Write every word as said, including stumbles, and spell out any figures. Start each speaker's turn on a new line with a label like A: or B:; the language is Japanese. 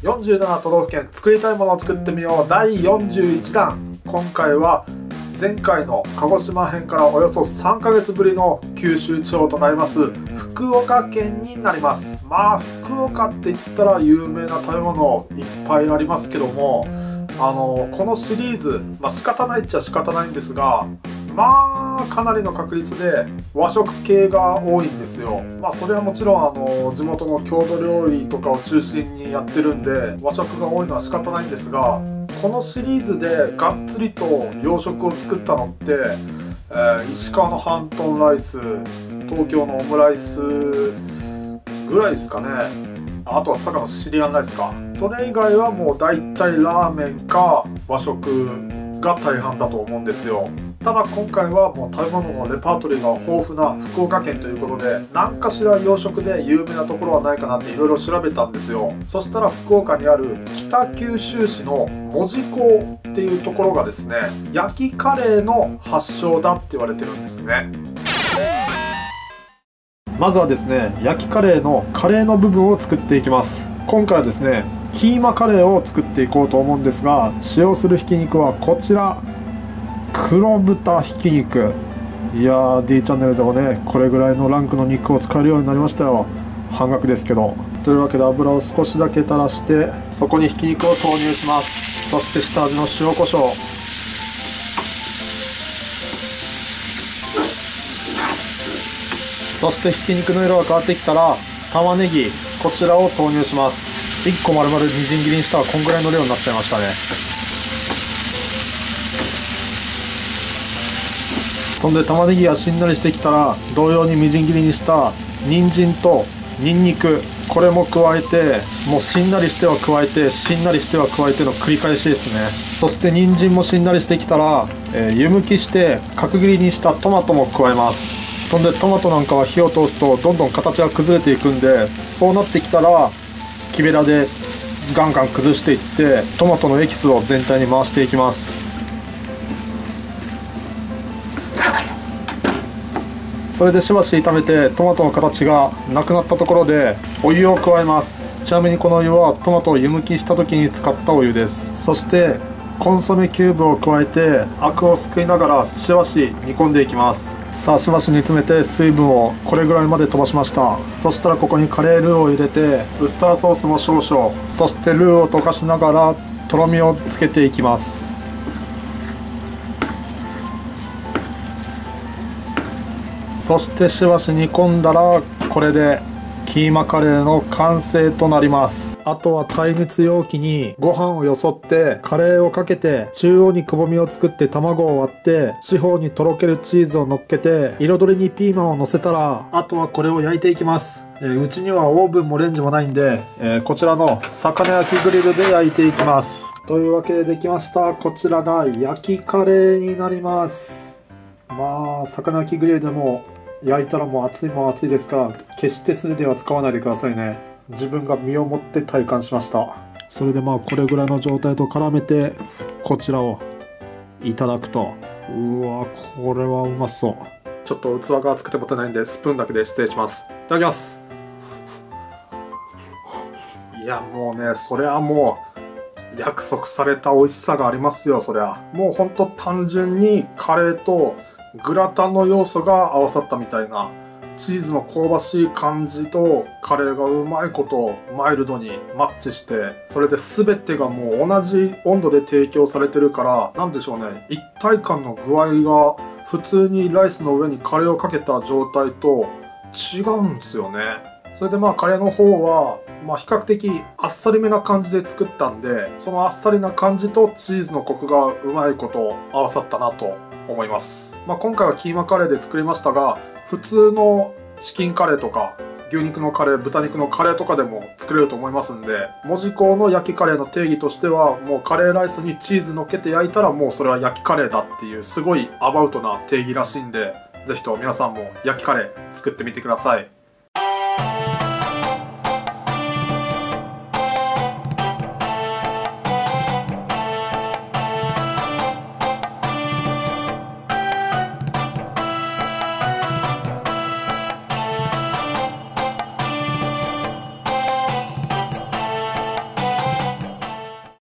A: よんじゅうなな都道府県作りたいものを作ってみようだいよんじゅういちだん。今回は前回の鹿児島編からおよそさんかげつぶりの九州地方となります福岡県になります。まあ福岡って言ったら有名な食べ物いっぱいありますけども、あのこのシリーズ、まあ仕方ないっちゃ仕方ないんですが、まあかなりの確率で和食系が多いんですよ。まあそれはもちろんあの地元の郷土料理とかを中心にやってるんで和食が多いのは仕方ないんですが、このシリーズでがっつりと洋食を作ったのって、えー、石川のハントンライス、東京のオムライスぐらいですかね。あとは佐賀のシチリアンライスか。それ以外はもう大体ラーメンか和食が大半だと思うんですよ。ただ今回はもう食べ物のレパートリーが豊富な福岡県ということで、何かしら洋食で有名なところはないかなっていろいろ調べたんですよ。そしたら福岡にある北九州市の門司港っていうところがですね、焼きカレーの発祥だって言われてるんですね。まずはですね、焼きカレーのカレーの部分を作っていきます。今回はですね、キーマカレーを作っていこうと思うんですが、使用するひき肉はこちら、黒豚ひき肉。いやー D チャンネルでもねこれぐらいのランクの肉を使えるようになりましたよ。半額ですけど。というわけで油を少しだけ垂らしてそこにひき肉を投入します。そして下味の塩コショウ、そしてひき肉の色が変わってきたら玉ねぎ、こちらを投入します。いっこ丸々みじん切りにしたらこんぐらいの量になっちゃいましたね。そんで玉ねぎがしんなりしてきたら同様にみじん切りにした人参とニンニク、これも加えて、もうしんなりしては加えてしんなりしては加えての繰り返しですね。そして人参もしんなりしてきたら、えー、湯むきして角切りにしたトマトも加えます。そんでトマトなんかは火を通すとどんどん形が崩れていくんで、そうなってきたら木べらでガンガン崩していってトマトのエキスを全体に回していきます。それでしばし炒めてトマトの形がなくなったところでお湯を加えます。ちなみにこのお湯はトマトを湯むきした時に使ったお湯です。そしてコンソメキューブを加えてアクをすくいながらしばし煮込んでいきます。さあしばし煮詰めて水分をこれぐらいまで飛ばしました。そしたらここにカレールーを入れてウスターソースも少々、そしてルーを溶かしながらとろみをつけていきます。そしてしばし煮込んだらこれでキーマカレーの完成となります。あとは耐熱容器にご飯をよそってカレーをかけて中央にくぼみを作って卵を割って四方にとろけるチーズを乗っけて彩りにピーマンを乗せたら、あとはこれを焼いていきます。えー、うちにはオーブンもレンジもないんで、えー、こちらの魚焼きグリルで焼いていきます。というわけでできました。こちらが焼きカレーになります。まあ魚焼きグリルでも焼いたらもう熱いもん熱いですから、決して素手では使わないでくださいね。自分が身をもって体感しました。それでまあこれぐらいの状態と絡めてこちらをいただくと、うわこれはうまそう。ちょっと器が熱くて持てないんでスプーンだけで失礼します。いただきます。いやもうね、それはもう約束された美味しさがありますよ。そりゃもうほんと単純にカレーとグラタンの要素が合わさったみたいな、チーズの香ばしい感じとカレーがうまいことマイルドにマッチして、それで全てがもう同じ温度で提供されてるから、なんでしょうね、一体感の具合が普通にライスの上にカレーをかけた状態と違うんですよね。それでまあカレーの方はまあ比較的あっさりめな感じで作ったんで、そのあっさりな感じとチーズのコクがうまいこと合わさったなと思います。まあ、今回はキーマカレーで作りましたが、普通のチキンカレーとか牛肉のカレー、豚肉のカレーとかでも作れると思いますんで、門司港の焼きカレーの定義としてはもうカレーライスにチーズ乗っけて焼いたらもうそれは焼きカレーだっていうすごいアバウトな定義らしいんで、是非と皆さんも焼きカレー作ってみてください。